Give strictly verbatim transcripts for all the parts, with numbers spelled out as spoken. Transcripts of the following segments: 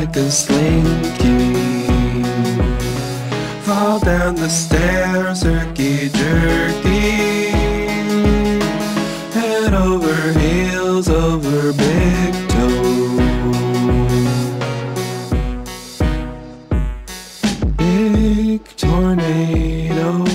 like a slinky. Fall down the stairs, herky jerky. Head over heels over big toe. Big tornado.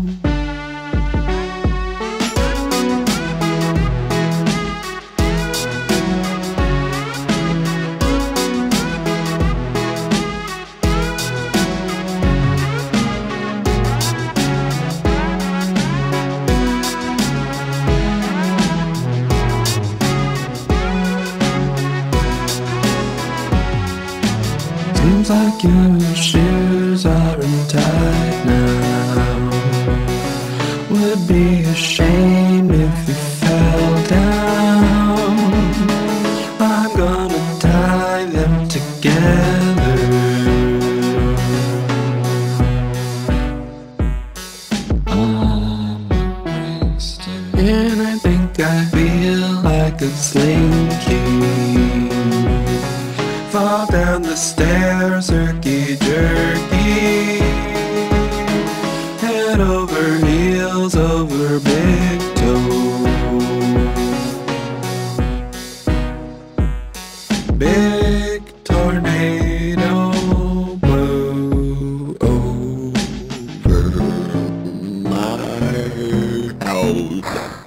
Seems like your shoes are untied now. Would be a shame if you fell down. I'm gonna tie them together. I'm a prankster, and I think I feel like a slinky. Fall down the stairs, herky jerky. Head over heels over big toe. Big tornado blow over my house.